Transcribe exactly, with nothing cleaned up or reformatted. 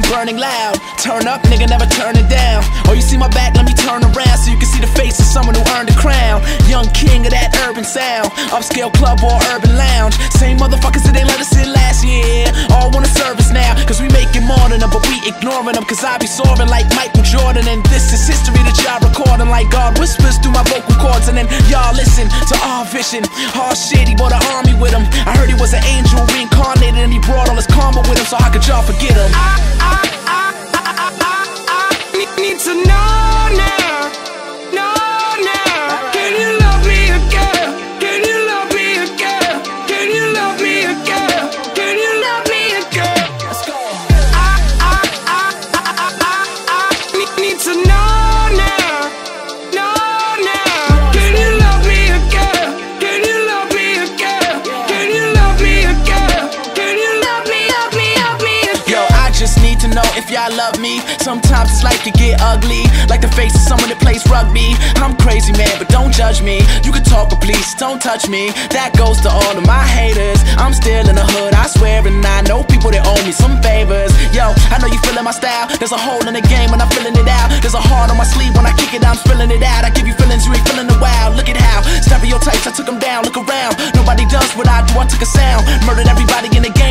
burning loud. Turn up, nigga, never turn it down. Oh, you see my back, let me turn around so you can see the face of someone who earned a crown. Young king of that urban sound, upscale club or urban lounge. Same motherfuckers that they let us in last year, all wanna serve us now, cause we making more than them, but we ignoring them. Cause I be soaring like Michael Jordan, and this is history that y'all recording. Like God whispers through my vocal cords, and then y'all listen to our vision. Hard shit, he brought an army with him. I heard he was an angel reincarnated, and he brought all his karma with him. So how could y'all forget him? I, I, I, I, I, I, I need, need to know now, know now. Can you love me again? Can you love me again? Can you love me again? Can you love me again? Let's go. I, I, I, I, I, I, I need, need to know now, know now. Can you love me again? Can you love me again? Can you love me again? Can you love me, love me, love me again? Yo, I just need to know if y'all love me. Sometimes this life can get ugly, like the face of someone that plays rugby. I'm crazy, man, but don't judge me. You can talk, but please don't touch me. That goes to all of my haters. I'm still in the hood, I swear, and I know people that owe me some favors. Yo, I know you feeling my style. There's a hole in the game when I'm feeling it out. There's a heart on my sleeve when I kick it, I'm spilling it out. I give you feelings, you ain't feeling the wow. Look at how stereotypes, I took them down, look around. Nobody does what I do, I took a sound. Murdered everybody in the game.